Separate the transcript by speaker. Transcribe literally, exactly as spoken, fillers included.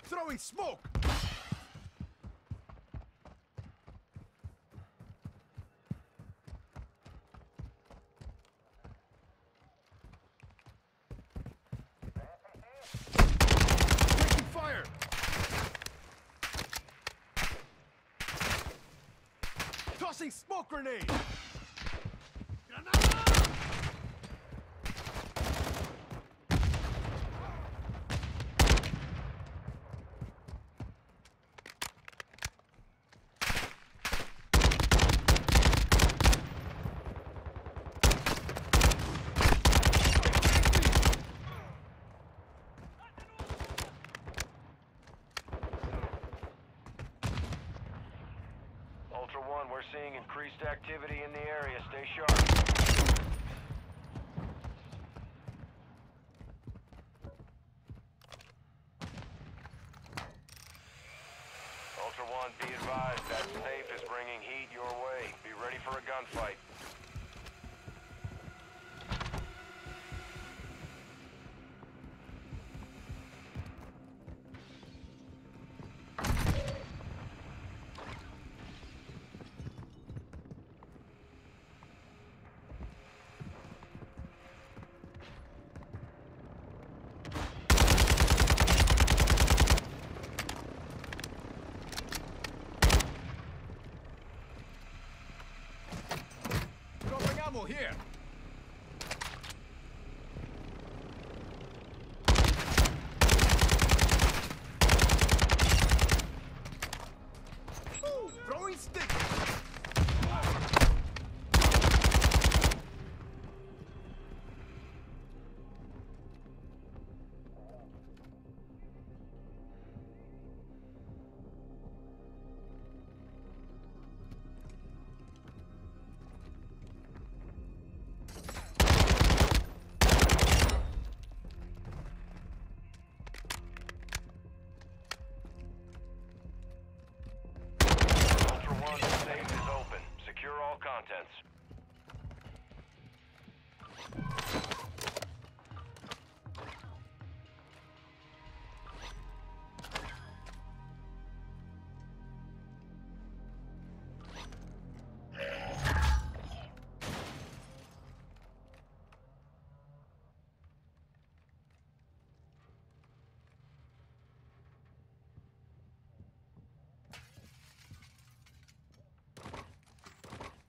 Speaker 1: Throwing smoke! Taking fire! Tossing smoke grenade! Granada!
Speaker 2: Ultra One, we're seeing increased activity in the area. Stay sharp. Ultra One, be advised that safe is bringing heat your way. Be ready for a gunfight.
Speaker 1: Dropping ammo here! Ooh, throwing stick!
Speaker 2: Ultra One, the safe is open. Secure all contents.